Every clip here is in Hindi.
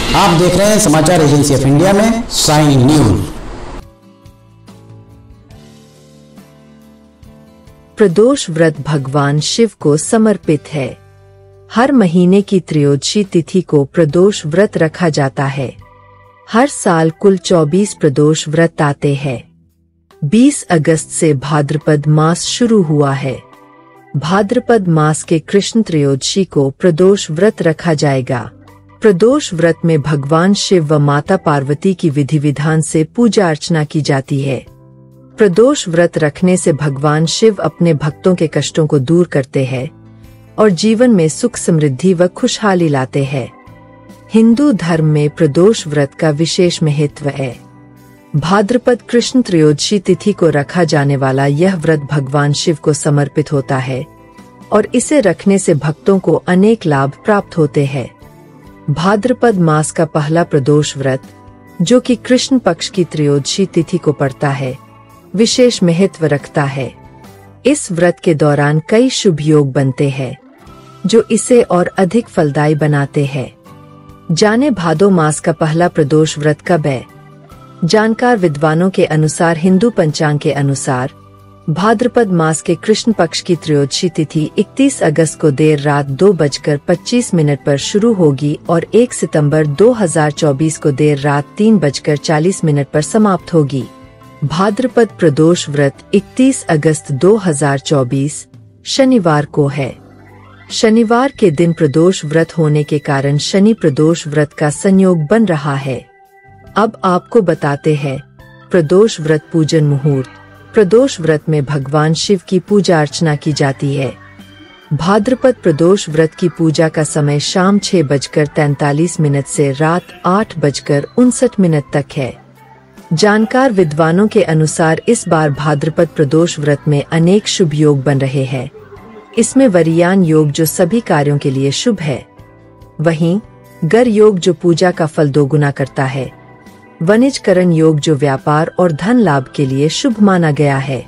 आप देख रहे हैं समाचार एजेंसी ऑफ इंडिया में साइन न्यूज। प्रदोष व्रत भगवान शिव को समर्पित है। हर महीने की त्रयोदशी तिथि को प्रदोष व्रत रखा जाता है। हर साल कुल 24 प्रदोष व्रत आते हैं। 20 अगस्त से भाद्रपद मास शुरू हुआ है। भाद्रपद मास के कृष्ण त्रयोदशी को प्रदोष व्रत रखा जाएगा। प्रदोष व्रत में भगवान शिव व माता पार्वती की विधि विधान से पूजा अर्चना की जाती है। प्रदोष व्रत रखने से भगवान शिव अपने भक्तों के कष्टों को दूर करते हैं और जीवन में सुख समृद्धि व खुशहाली लाते हैं। हिंदू धर्म में प्रदोष व्रत का विशेष महत्व है। भाद्रपद कृष्ण त्रयोदशी तिथि को रखा जाने वाला यह व्रत भगवान शिव को समर्पित होता है और इसे रखने से भक्तों को अनेक लाभ प्राप्त होते हैं। भाद्रपद मास का पहला प्रदोष व्रत, जो कि कृष्ण पक्ष की त्रयोदशी तिथि को पड़ता है, विशेष महत्व रखता है। इस व्रत के दौरान कई शुभ योग बनते हैं, जो इसे और अधिक फलदायी बनाते हैं। जाने भादो मास का पहला प्रदोष व्रत कब है? जानकार विद्वानों के अनुसार हिंदू पंचांग के अनुसार भाद्रपद मास के कृष्ण पक्ष की त्रयोदशी तिथि 31 अगस्त को देर रात 2:25 पर शुरू होगी और 1 सितंबर 2024 को देर रात 3:40 पर समाप्त होगी। भाद्रपद प्रदोष व्रत 31 अगस्त 2024 शनिवार को है। शनिवार के दिन प्रदोष व्रत होने के कारण शनि प्रदोष व्रत का संयोग बन रहा है। अब आपको बताते हैं प्रदोष व्रत पूजन मुहूर्त। प्रदोष व्रत में भगवान शिव की पूजा अर्चना की जाती है। भाद्रपद प्रदोष व्रत की पूजा का समय शाम 6:43 से रात 8:59 तक है। जानकार विद्वानों के अनुसार इस बार भाद्रपद प्रदोष व्रत में अनेक शुभ योग बन रहे हैं। इसमें वरियान योग जो सभी कार्यों के लिए शुभ है, वहीं गर योग जो पूजा का फल दोगुना करता है, वनिजकरण योग जो व्यापार और धन लाभ के लिए शुभ माना गया है।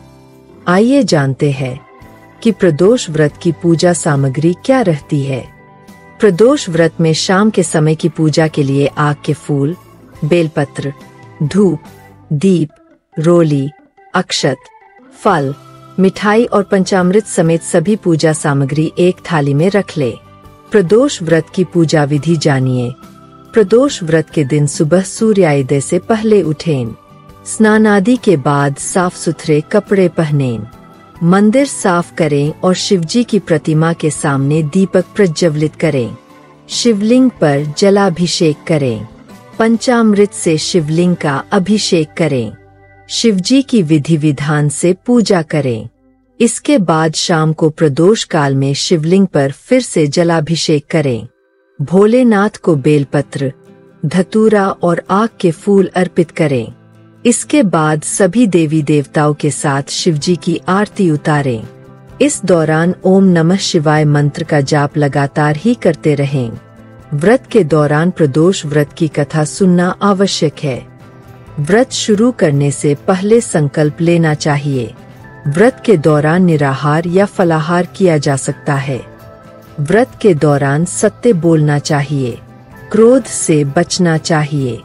आइए जानते हैं कि प्रदोष व्रत की पूजा सामग्री क्या रहती है। प्रदोष व्रत में शाम के समय की पूजा के लिए आग के फूल, बेलपत्र, धूप, दीप, रोली, अक्षत, फल, मिठाई और पंचामृत समेत सभी पूजा सामग्री एक थाली में रख ले। प्रदोष व्रत की पूजा विधि जानिए। प्रदोष व्रत के दिन सुबह सूर्योदय से पहले उठें। स्नान आदि के बाद साफ सुथरे कपड़े पहनें। मंदिर साफ करें और शिवजी की प्रतिमा के सामने दीपक प्रज्वलित करें। शिवलिंग पर जलाभिषेक करें। पंचामृत से शिवलिंग का अभिषेक करें। शिवजी की विधि विधान से पूजा करें। इसके बाद शाम को प्रदोष काल में शिवलिंग पर फिर से जलाभिषेक करें। भोलेनाथ को बेलपत्र, धतूरा और आग के फूल अर्पित करें। इसके बाद सभी देवी देवताओं के साथ शिवजी की आरती उतारें। इस दौरान ओम नमः शिवाय मंत्र का जाप लगातार ही करते रहें। व्रत के दौरान प्रदोष व्रत की कथा सुनना आवश्यक है। व्रत शुरू करने से पहले संकल्प लेना चाहिए। व्रत के दौरान निराहार या फलाहार किया जा सकता है। व्रत के दौरान सत्य बोलना चाहिए। क्रोध से बचना चाहिए।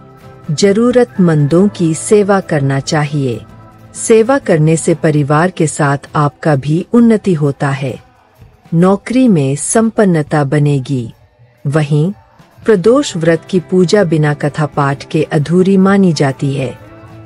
जरूरतमंदों की सेवा करना चाहिए। सेवा करने से परिवार के साथ आपका भी उन्नति होता है। नौकरी में संपन्नता बनेगी। वहीं प्रदोष व्रत की पूजा बिना कथा पाठ के अधूरी मानी जाती है।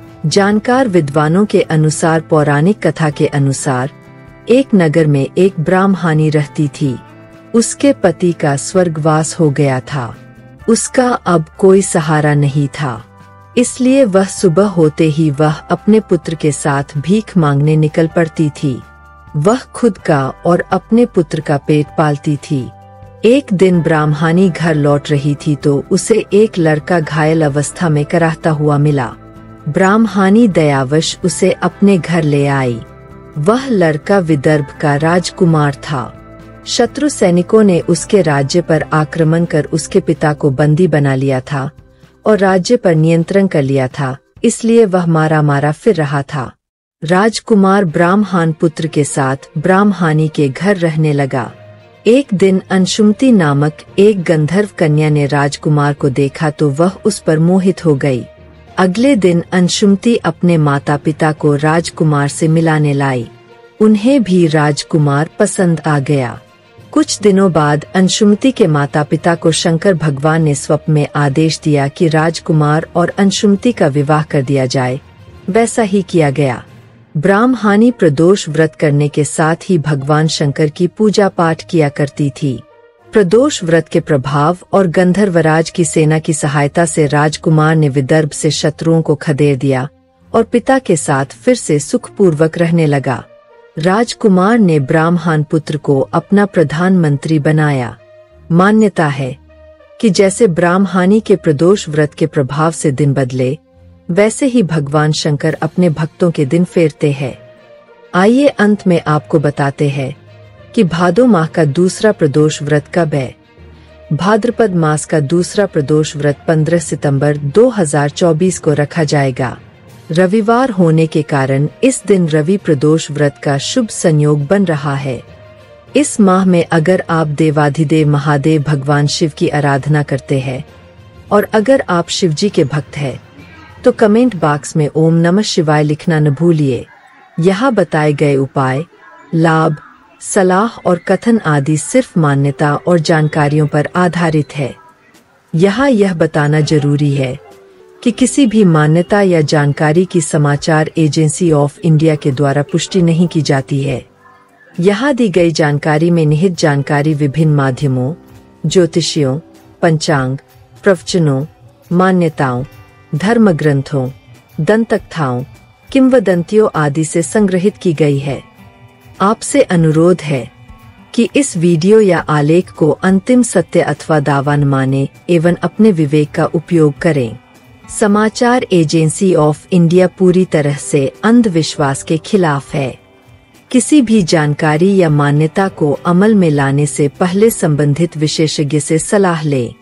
जानकार विद्वानों के अनुसार पौराणिक कथा के अनुसार एक नगर में एक ब्राह्मणी रहती थी। उसके पति का स्वर्गवास हो गया था। उसका अब कोई सहारा नहीं था, इसलिए वह सुबह होते ही वह अपने पुत्र के साथ भीख मांगने निकल पड़ती थी। वह खुद का और अपने पुत्र का पेट पालती थी। एक दिन ब्राह्मणी घर लौट रही थी तो उसे एक लड़का घायल अवस्था में कराहता हुआ मिला। ब्राह्मणी दयावश उसे अपने घर ले आई। वह लड़का विदर्भ का राजकुमार था। शत्रु सैनिकों ने उसके राज्य पर आक्रमण कर उसके पिता को बंदी बना लिया था और राज्य पर नियंत्रण कर लिया था, इसलिए वह मारा मारा फिर रहा था। राजकुमार ब्राह्मण पुत्र के साथ ब्राह्मणी के घर रहने लगा। एक दिन अंशुमति नामक एक गंधर्व कन्या ने राजकुमार को देखा तो वह उस पर मोहित हो गई। अगले दिन अंशुमति अपने माता पिता को राजकुमार से मिलाने लाई। उन्हें भी राजकुमार पसंद आ गया। कुछ दिनों बाद अंशुमति के माता पिता को शंकर भगवान ने स्वप्न में आदेश दिया कि राजकुमार और अंशुमति का विवाह कर दिया जाए। वैसा ही किया गया। ब्राह्मणी प्रदोष व्रत करने के साथ ही भगवान शंकर की पूजा पाठ किया करती थी। प्रदोष व्रत के प्रभाव और गंधर्वराज की सेना की सहायता से राजकुमार ने विदर्भ से शत्रुओं को खदेड़ दिया और पिता के साथ फिर से सुखपूर्वक रहने लगा। राजकुमार ने ब्राह्मण पुत्र को अपना प्रधानमंत्री बनाया। मान्यता है कि जैसे ब्राह्मणी के प्रदोष व्रत के प्रभाव से दिन बदले, वैसे ही भगवान शंकर अपने भक्तों के दिन फेरते हैं। आइए अंत में आपको बताते हैं कि भादो माह का दूसरा प्रदोष व्रत कब है। भाद्रपद मास का दूसरा प्रदोष व्रत 15 सितंबर 2024 को रखा जाएगा। रविवार होने के कारण इस दिन रवि प्रदोष व्रत का शुभ संयोग बन रहा है। इस माह में अगर आप देवाधिदेव महादेव भगवान शिव की आराधना करते हैं और अगर आप शिव जी के भक्त हैं तो कमेंट बॉक्स में ओम नमः शिवाय लिखना न भूलिए। यहाँ बताए गए उपाय, लाभ, सलाह और कथन आदि सिर्फ मान्यता और जानकारियों पर आधारित है। यहाँ यह बताना जरूरी है कि किसी भी मान्यता या जानकारी की समाचार एजेंसी ऑफ इंडिया के द्वारा पुष्टि नहीं की जाती है। यहाँ दी गई जानकारी में निहित जानकारी विभिन्न माध्यमों, ज्योतिषियों, पंचांग, प्रवचनों, मान्यताओं, धर्म ग्रंथों, दंतकथाओं, किंवदंतियों आदि से संग्रहित की गई है। आपसे अनुरोध है कि इस वीडियो या आलेख को अंतिम सत्य अथवा दावा न माने एवं अपने विवेक का उपयोग करें। समाचार एजेंसी ऑफ इंडिया पूरी तरह से अंधविश्वास के खिलाफ है। किसी भी जानकारी या मान्यता को अमल में लाने से पहले संबंधित विशेषज्ञ से सलाह लें।